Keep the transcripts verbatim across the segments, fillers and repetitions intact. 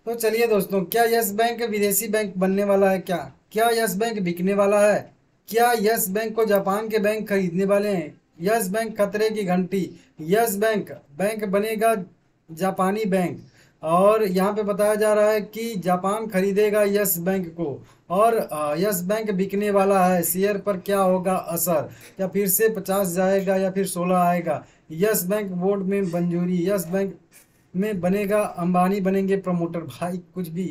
तो चलिए दोस्तों, क्या यस बैंक विदेशी बैंक बनने वाला है? क्या क्या यस बैंक बिकने वाला है? क्या यस बैंक को जापान के बैंक खरीदने वाले हैं? यस बैंक खतरे की घंटी। यस बैंक बैंक बनेगा जापानी बैंक। और यहाँ पे बताया जा रहा है कि जापान खरीदेगा यस बैंक को। और अ, यस बैंक बिकने वाला है। शेयर पर क्या होगा असर? या फिर से पचास जाएगा या फिर सोलह आएगा? यस बैंक बोर्ड में मंजूरी। यस बैंक में बनेगा अंबानी बनेंगे प्रमोटर। भाई कुछ भी।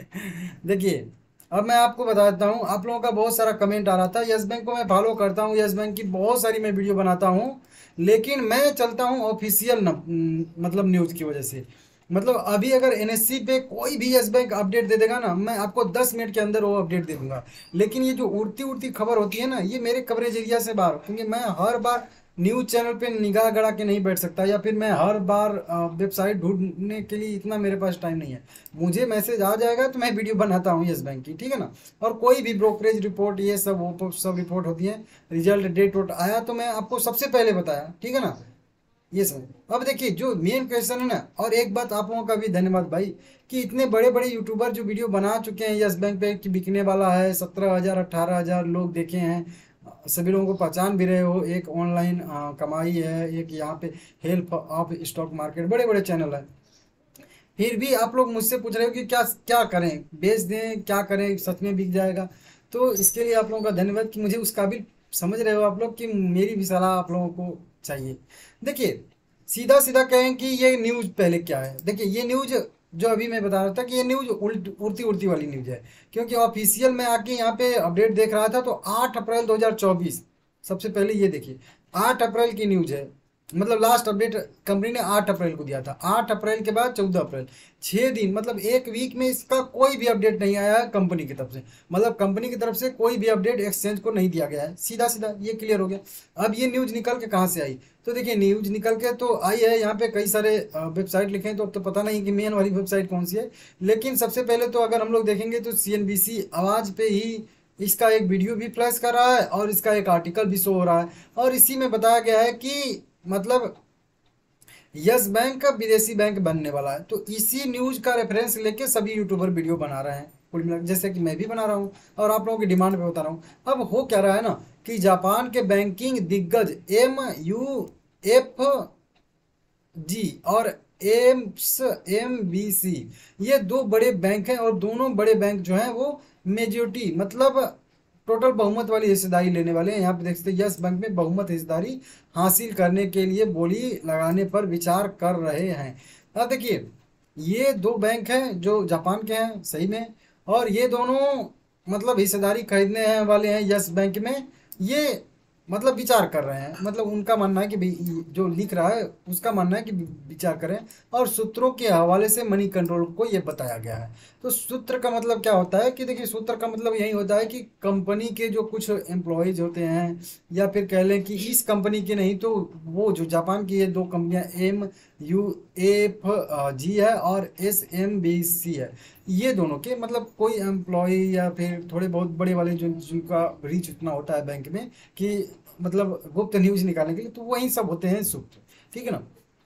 देखिए, अब मैं आपको बता देता हूँ। आप लोगों का बहुत सारा कमेंट आ रहा था। यस बैंक को मैं फॉलो करता हूँ, यस बैंक की बहुत सारी मैं वीडियो बनाता हूँ, लेकिन मैं चलता हूँ ऑफिशियल मतलब न्यूज़ की वजह से। मतलब अभी अगर एनएससी पे कोई भी यस बैंक अपडेट दे देगा ना, मैं आपको दस मिनट के अंदर वो अपडेट दे दूंगा। लेकिन ये जो उड़ती उड़ती खबर होती है ना, ये मेरे कवरेज एरिया से बाहर, क्योंकि मैं हर बार न्यूज़ चैनल पे निगाह गड़ा के नहीं बैठ सकता, या फिर मैं हर बार वेबसाइट ढूंढने के लिए इतना मेरे पास टाइम नहीं है। मुझे मैसेज आ जाएगा तो मैं वीडियो बनाता हूँ यस बैंक की, ठीक है ना। और कोई भी ब्रोकरेज रिपोर्ट, ये सब वो तो सब रिपोर्ट होती है। रिजल्ट डेट वोट आया तो मैं आपको सबसे पहले बताया, ठीक है ना। ये सब अब देखिए, जो मेन क्वेश्चन है ना, और एक बात आप लोगों का भी धन्यवाद भाई, कि इतने बड़े बड़े यूट्यूबर जो वीडियो बना चुके हैं यस बैंक पे कि बिकने वाला है, सत्रह हजार अट्ठारह हजार लोग देखे हैं। सभी लोगों को पहचान भी रहे हो। एक ऑनलाइन कमाई है, एक यहाँ पे हेल्प ऑफ स्टॉक मार्केट, बड़े बड़े चैनल है। फिर भी आप लोग मुझसे पूछ रहे हो कि क्या क्या करें, बेच दें, क्या करें, सच में बिक जाएगा? तो इसके लिए आप लोगों का धन्यवाद कि मुझे उस काबिल समझ रहे हो आप लोग, कि मेरी भी सलाह आप लोगों को चाहिए। देखिए, सीधा सीधा कहें कि ये न्यूज़ पहले क्या है। देखिए, ये न्यूज़ जो अभी मैं बता रहा था कि ये न्यूज़ उल्ट उड़ती उड़ती वाली न्यूज़ है। क्योंकि ऑफिशियल में आके यहाँ पे अपडेट देख रहा था तो आठ अप्रैल दो हज़ार चौबीस, सबसे पहले ये देखिए, आठ अप्रैल की न्यूज़ है। मतलब लास्ट अपडेट कंपनी ने आठ अप्रैल को दिया था। आठ अप्रैल के बाद चौदह अप्रैल, छः दिन, मतलब एक वीक में इसका कोई भी अपडेट नहीं आया है कंपनी की तरफ से। मतलब कंपनी की तरफ से कोई भी अपडेट एक्सचेंज को नहीं दिया गया है। सीधा सीधा ये क्लियर हो गया। अब ये न्यूज़ निकल के कहाँ से आई? तो देखिए, न्यूज़ निकल के तो आई है, यहाँ पे कई सारे वेबसाइट लिखे हैं, तो अब तो पता नहीं कि मेन वाली वेबसाइट कौन सी है। लेकिन सबसे पहले तो अगर हम लोग देखेंगे तो सी एन बी सी आवाज़ पे ही इसका एक वीडियो भी फ्लैश कर रहा है और इसका एक आर्टिकल भी शो हो रहा है। और इसी में बताया गया है कि मतलब यस बैंक का विदेशी बैंक बनने वाला है। तो इसी न्यूज का रेफरेंस लेके सभी यूट्यूबर वीडियो बना रहे हैं, कुल मिला जैसे कि मैं भी बना रहा हूँ और आप लोगों की डिमांड पे बता रहा हूँ। अब हो क्या रहा है ना, कि जापान के बैंकिंग दिग्गज एम यू एफ जी और एम्स एम बी सी, ये दो बड़े बैंक हैं। और दोनों बड़े बैंक जो हैं वो मेजोरिटी, मतलब टोटल बहुमत वाली हिस्सेदारी लेने वाले हैं। यहाँ पे देख सकते हैं, यस बैंक में बहुमत हिस्सेदारी हासिल करने के लिए बोली लगाने पर विचार कर रहे हैं। अब देखिए, ये दो बैंक हैं जो जापान के हैं सही में, और ये दोनों मतलब हिस्सेदारी खरीदने हैं वाले हैं यस बैंक में। ये मतलब विचार कर रहे हैं, मतलब उनका मानना है कि भाई, जो लिख रहा है उसका मानना है कि विचार करें। और सूत्रों के हवाले से मनी कंट्रोल को ये बताया गया है। तो सूत्र का मतलब क्या होता है कि देखिए, सूत्र का मतलब यही होता है कि कंपनी के जो कुछ एम्प्लॉयज होते हैं, या फिर कह लें कि इस कंपनी के नहीं तो वो जो जापान की ये दो कंपनियां एम यू एफ जी है और एस एम बी सी है, ये दोनों के मतलब कोई एम्प्लॉय या फिर थोड़े बहुत बड़े वाले जो जिनका रीच उतना होता है बैंक में कि मतलब गुप्त न्यूज निकालने के लिए, तो वही सब होते हैं सूत्र, ठीक है ना।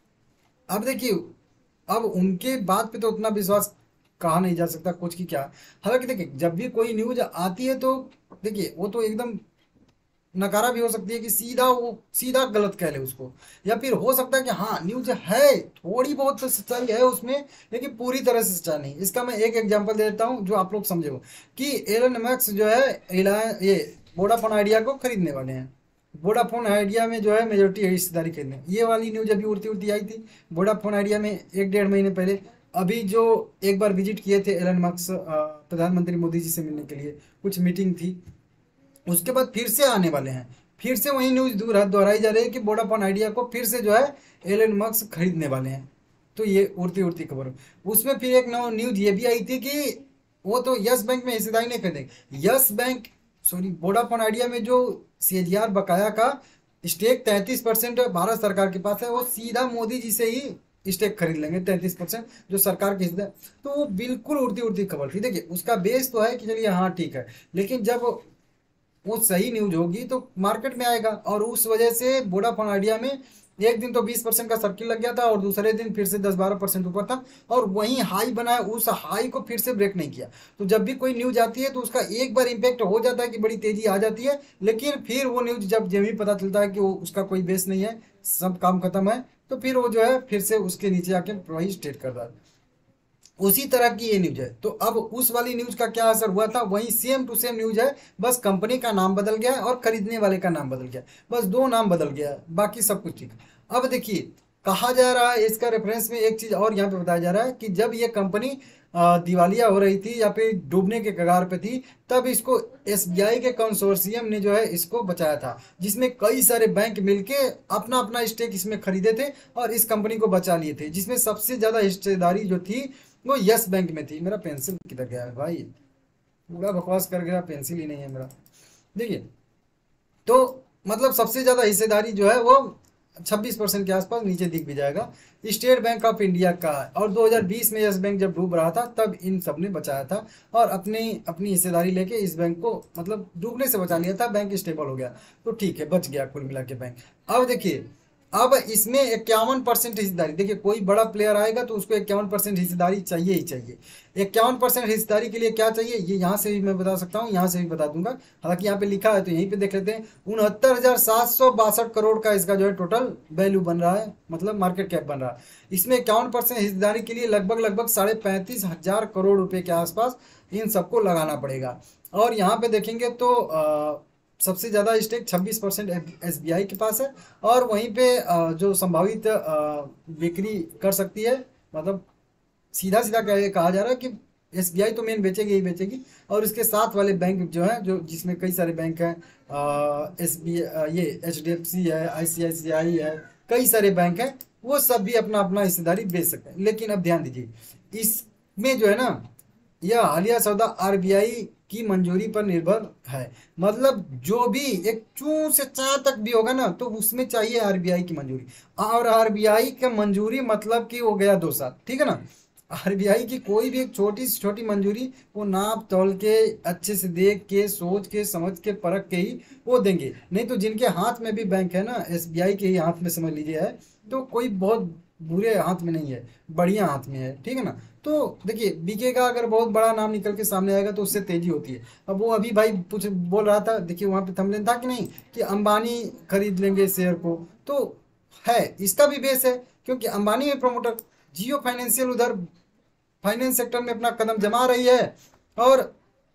अब देखिए, अब उनके बात पे तो उतना विश्वास कहा नहीं जा सकता कुछ की क्या। हालांकि देखिए, जब भी कोई न्यूज आती है तो देखिए, वो तो एकदम नकारा भी हो सकती है कि सीधा वो सीधा गलत कह ले उसको, या फिर हो सकता है कि हाँ न्यूज है, थोड़ी बहुत तो सच्चाई है उसमें, लेकिन पूरी तरह से सच्चाई नहीं। इसका मैं एक एग्जांपल दे देता हूँ जो आप लोग समझे हो, कि एलन मैक्स जो है रिलायंस ये वोडाफोन आइडिया को खरीदने वाले हैं। वोडाफोन आइडिया में जो है मेजोरिटी हिस्सेदारी खरीदने, ये वाली न्यूज अभी उड़ती उड़ती आई थी वोडाफोन आइडिया में एक डेढ़ महीने पहले। अभी जो एक बार विजिट किए थे एलन मस्क प्रधानमंत्री मोदी जी से मिलने के लिए, कुछ मीटिंग थी, उसके बाद फिर से आने वाले हैं। फिर से वही न्यूज दोहराई जा रही है कि वोडाफोन आइडिया को फिर से जो है एलन मस्क खरीदने वाले हैं। तो ये उड़ती उड़ती खबर। उसमें फिर एक नौ न्यूज ये भी आई थी कि वो तो यस बैंक में हिस्सेदारी नहीं खरीदेंगे। Yes Bank sorry Vodafone Idea में जो सीएजीआर बकाया का स्टेक तैंतीस परसेंट भारत सरकार के पास है, वो सीधा मोदी जी से ही स्टेक खरीद लेंगे तैंतीस परसेंट, जो सरकार की हिस्सा है। तो वो बिल्कुल उड़ती उड़ती खबर थी। देखिए, उसका बेस तो है कि चलिए हाँ ठीक है, लेकिन जब वो सही न्यूज होगी तो मार्केट में आएगा। और उस वजह से वोडाफोन आइडिया में एक दिन तो बीस परसेंट का सर्किल लग गया था और दूसरे दिन फिर से दस बारह परसेंट ऊपर था और वहीं हाई बनाया, उस हाई को फिर से ब्रेक नहीं किया। तो जब भी कोई न्यूज आती है तो उसका एक बार इम्पैक्ट हो जाता है कि बड़ी तेजी आ जाती है, लेकिन फिर वो न्यूज जब जमी पता चलता है कि वो उसका कोई बेस नहीं है, सब काम खत्म है, तो फिर वो जो है फिर से उसके नीचे आके वही स्टेट कर रहा है। उसी तरह की ये न्यूज है। तो अब उस वाली न्यूज का क्या असर हुआ था, वही सेम टू सेम न्यूज है, बस कंपनी का नाम बदल गया है और खरीदने वाले का नाम बदल गया, बस दो नाम बदल गया है, बाकी सब कुछ ठीक। अब देखिए कहा जा रहा है, इसका रेफरेंस में एक चीज और यहाँ पे बताया जा रहा है कि जब ये कंपनी अ, दिवालिया हो रही थी या फिर डूबने के कगार पे थी, तब इसको एसबीआई के कंसोर्शियम ने जो है इसको बचाया था, जिसमें कई सारे बैंक मिलके अपना अपना स्टेक इसमें खरीदे थे और इस कंपनी को बचा लिए थे, जिसमें सबसे ज्यादा हिस्सेदारी जो थी वो यस बैंक में थी। मेरा पेंसिल किधर गया है भाई, पूरा बकवास कर गया, पेंसिल ही नहीं है मेरा। देखिए तो मतलब सबसे ज्यादा हिस्सेदारी जो है वो छब्बीस परसेंट के आसपास, नीचे दिख भी जाएगा, स्टेट बैंक ऑफ इंडिया का है। और दो हज़ार बीस में यस बैंक जब डूब रहा था तब इन सब ने बचाया था और अपनी अपनी हिस्सेदारी लेके इस बैंक को मतलब डूबने से बचा लिया था, बैंक स्टेबल हो गया, तो ठीक है, बच गया कुल मिला के बैंक। अब देखिए अब इसमें इक्यावन परसेंट हिस्सेदारी, देखिए कोई बड़ा प्लेयर आएगा तो उसको इक्यावन परसेंट हिस्सेदारी चाहिए ही चाहिए। इक्यावन परसेंट हिस्सेदारी के लिए क्या चाहिए, ये यहाँ से भी मैं बता सकता हूँ, यहाँ से भी बता दूंगा, हालांकि यहाँ पे लिखा है तो यहीं पे देख लेते हैं। उनहत्तर हजार सात सौ बासठ करोड़ का इसका जो है टोटल वैल्यू बन रहा है, मतलब मार्केट कैप बन रहा है। इसमें इक्यावन परसेंट हिस्सेदारी के लिए लगभग लगभग साढ़े पैंतीस हजार करोड़ रुपए के आसपास इन सबको लगाना पड़ेगा। और यहाँ पे देखेंगे तो आ, सबसे ज़्यादा स्टेक छब्बीस परसेंट एसबीआई के पास है और वहीं पे अ, जो संभावित अ, बिक्री कर सकती है, मतलब सीधा सीधा कह कहा जा रहा है कि एसबीआई तो मेन बेचेगी ही बेचेगी, और इसके साथ वाले बैंक जो हैं, जो जिसमें कई सारे बैंक हैं, एस बी ये एच डी एफ सी है, आई सी आई सी आई है, कई सारे बैंक हैं, वो सब भी अपना अपना हिस्सेदारी बेच सकते हैं। लेकिन अब ध्यान दीजिए, इसमें जो है ना, यह हालिया सौदा आरबीआई की मंजूरी पर निर्भर है, मतलब जो भी एक चू से चा तक भी होगा ना तो उसमें चाहिए आरबीआई की मंजूरी, और आरबीआई का मंजूरी मतलब कि वो गया दो साल, ठीक है ना। आरबीआई की कोई भी एक छोटी से छोटी मंजूरी वो नाप तौल के अच्छे से देख के सोच के समझ के परख के ही वो देंगे, नहीं तो जिनके हाथ में भी बैंक है ना, एसबीआई के ही हाथ में समझ लीजिए है, तो कोई बहुत बुरे हाथ में नहीं है, बढ़िया हाथ में है, ठीक है ना। तो देखिए बीके का अगर बहुत बड़ा नाम निकल के सामने आएगा तो उससे तेजी होती है। अब वो अभी भाई कुछ बोल रहा था, देखिए वहां पे थंबनेल था कि नहीं कि अंबानी खरीद लेंगे शेयर को, तो है इसका भी बेस है, क्योंकि अंबानी है प्रमोटर, जियो फाइनेंशियल उधर फाइनेंस सेक्टर में अपना कदम जमा रही है और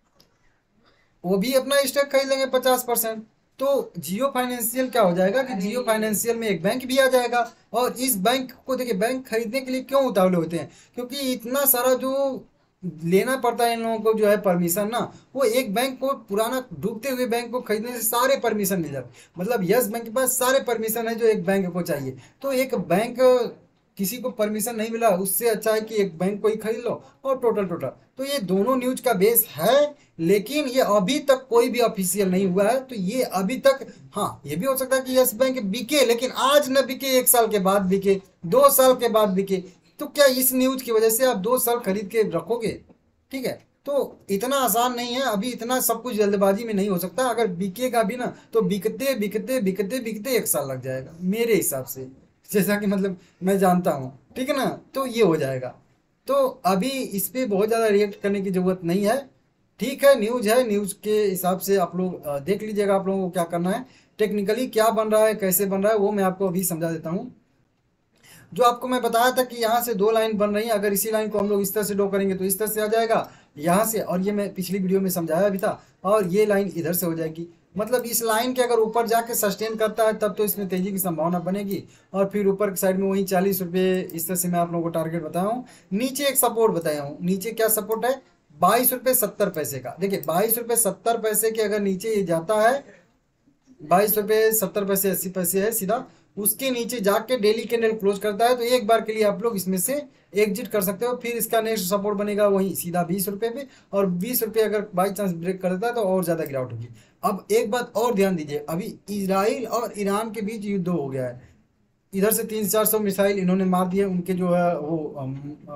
वो भी अपना स्टेक खरीद लेंगे पचास परसेंट। तो जियो फाइनेंशियल क्या हो जाएगा कि जियो फाइनेंशियल में एक बैंक भी आ जाएगा, और इस बैंक को देखिए, बैंक खरीदने के लिए क्यों उतावले होते हैं, क्योंकि इतना सारा जो लेना पड़ता है इन लोगों को जो है परमिशन ना, वो एक बैंक को, पुराना डूबते हुए बैंक को खरीदने से सारे परमिशन मिल जाते, मतलब यस बैंक के पास सारे परमिशन है जो एक बैंक को चाहिए। तो एक बैंक किसी को परमिशन नहीं मिला, उससे अच्छा है कि एक बैंक को ही खरीद लो और टोटल टोटल। तो ये दोनों न्यूज का बेस है, लेकिन ये अभी तक कोई भी ऑफिशियल नहीं हुआ है, तो ये अभी तक, हाँ ये भी हो सकता है कि यस बैंक बिके, लेकिन आज न बिके, एक साल के बाद बिके, दो साल के बाद बिके। तो क्या इस न्यूज की वजह से आप दो साल खरीद के रखोगे? ठीक है, तो इतना आसान नहीं है, अभी इतना सब कुछ जल्दबाजी में नहीं हो सकता। अगर बिकेगा भी ना तो बिकते बिकते बिकते बिकते एक साल लग जाएगा मेरे हिसाब से, जैसा कि मतलब मैं जानता हूँ, ठीक है ना। तो ये हो जाएगा, तो अभी इस पे बहुत ज़्यादा रिएक्ट करने की ज़रूरत नहीं है। ठीक है, न्यूज़ है, न्यूज़ के हिसाब से आप लोग अ, देख लीजिएगा आप लोगों को क्या करना है, टेक्निकली क्या बन रहा है, कैसे बन रहा है, वो मैं आपको अभी समझा देता हूँ। जो आपको मैं बताया था कि यहाँ से दो लाइन बन रही है, अगर इसी लाइन को हम लोग इस तरह से ड्रॉ करेंगे तो इस तरह से आ जाएगा यहाँ से, और ये मैं पिछली वीडियो में समझाया भी था, और ये लाइन इधर से हो जाएगी। मतलब इस लाइन के अगर ऊपर जाके सस्टेन करता है तब तो इसमें तेजी की संभावना बनेगी, और फिर ऊपर की साइड में वही चालीस रुपये, इस तरह से मैं आप लोगों को टारगेट बताया हूँ। नीचे एक सपोर्ट बताया हूँ, नीचे क्या सपोर्ट है, बाईस रुपये सत्तर पैसे का। देखिए बाईस रुपये सत्तर पैसे के अगर नीचे ये जाता है, बाईस रुपये सत्तर पैसे अस्सी पैसे है सीधा, उसके नीचे जाके डेली कैंडल क्लोज करता है तो एक बार के लिए आप लोग इसमें से एग्जिट कर सकते हो। फिर इसका नेक्स्ट सपोर्ट बनेगा वही सीधा बीस रुपये पे, और बीस रुपये अगर बाई चांस ब्रेक कर देता है तो और ज़्यादा गिरावट होगी। अब एक बात और ध्यान दीजिए, अभी इजराइल और ईरान के बीच युद्ध हो गया है, इधर से तीन चार सौ मिसाइल इन्होंने मार दिए, उनके जो है वो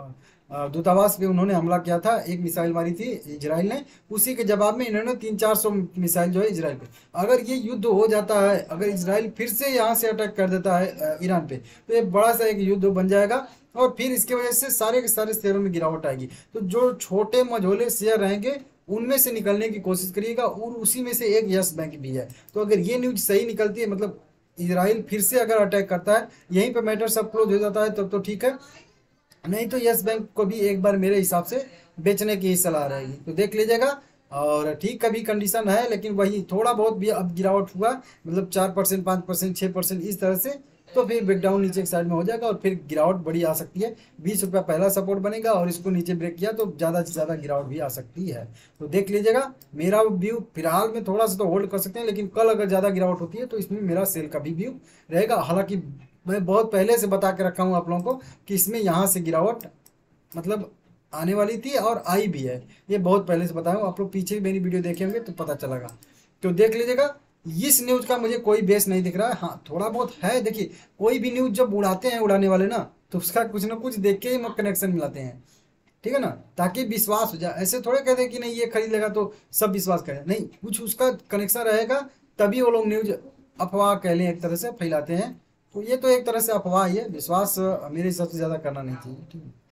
अ, दूतावास पे उन्होंने हमला किया था, एक मिसाइल मारी थी इजराइल ने, उसी के जवाब में इन्होंने तीन चार सौ मिसाइल जो है इजराइल पे। अगर ये युद्ध हो जाता है, अगर इजराइल फिर से यहाँ से अटैक कर देता है अ, ईरान पे, तो ये बड़ा सा एक युद्ध बन जाएगा और फिर इसके वजह से सारे के सारे शेयरों में गिरावट आएगी। तो जो छोटे मझोले शेयर रहेंगे उनमें से निकलने की कोशिश करिएगा, और उसी में से एक यस बैंक भी है। तो अगर ये न्यूज सही निकलती है, मतलब इजराइल फिर से अगर अटैक करता है, यहीं पे मैटर सब क्लोज हो जाता है, तब तो, तो ठीक है, नहीं तो यस बैंक को भी एक बार मेरे हिसाब से बेचने की ही सलाह रहेगी। तो देख लीजिएगा। और ठीक कभी कंडीशन है, लेकिन वही थोड़ा बहुत भी अब गिरावट हुआ, मतलब चार परसेंट पाँच परसेंट छः परसेंट इस तरह से, तो फिर ब्रेकडाउन नीचे की साइड में हो जाएगा और फिर गिरावट बड़ी आ सकती है। बीस रुपया पहला सपोर्ट बनेगा और इसको नीचे ब्रेक किया तो ज़्यादा से ज़्यादा गिरावट भी आ सकती है। तो देख लीजिएगा। मेरा व्यू फिलहाल में थोड़ा सा तो होल्ड कर सकते हैं, लेकिन कल अगर ज़्यादा गिरावट होती है तो इसमें मेरा सेल का भी व्यू रहेगा। हालांकि मैं बहुत पहले से बता के रखा हूँ आप लोगों को कि इसमें यहाँ से गिरावट मतलब आने वाली थी और आई भी है, ये बहुत पहले से बताया हूँ। आप लोग पीछे मेरी वीडियो देखे होंगे तो पता चलेगा। तो देख लीजिएगा। इस न्यूज का मुझे कोई बेस नहीं दिख रहा है, हाँ थोड़ा बहुत है। देखिए कोई भी न्यूज जब उड़ाते हैं उड़ाने वाले ना, तो उसका कुछ ना कुछ देख के ही कनेक्शन मिलाते हैं, ठीक है ना, ताकि विश्वास हो जाए। ऐसे थोड़े कहते हैं कि नहीं ये खरीद लेगा तो सब विश्वास करें, नहीं, कुछ उसका कनेक्शन रहेगा तभी वो लोग न्यूज अफवाह कह लें एक तरह से फैलाते हैं। तो ये तो एक तरह से अफवाह ही है, विश्वास अ, मेरे हिसाब से ज़्यादा करना नहीं चाहिए, ठीक है।